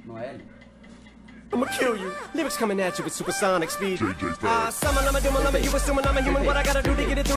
Noel. I'ma kill you. Lyrics coming at you with supersonic speed. JJ Fad. Summon, I'm a doom, I'm a you assuming I'm a human. What I gotta do to get it through?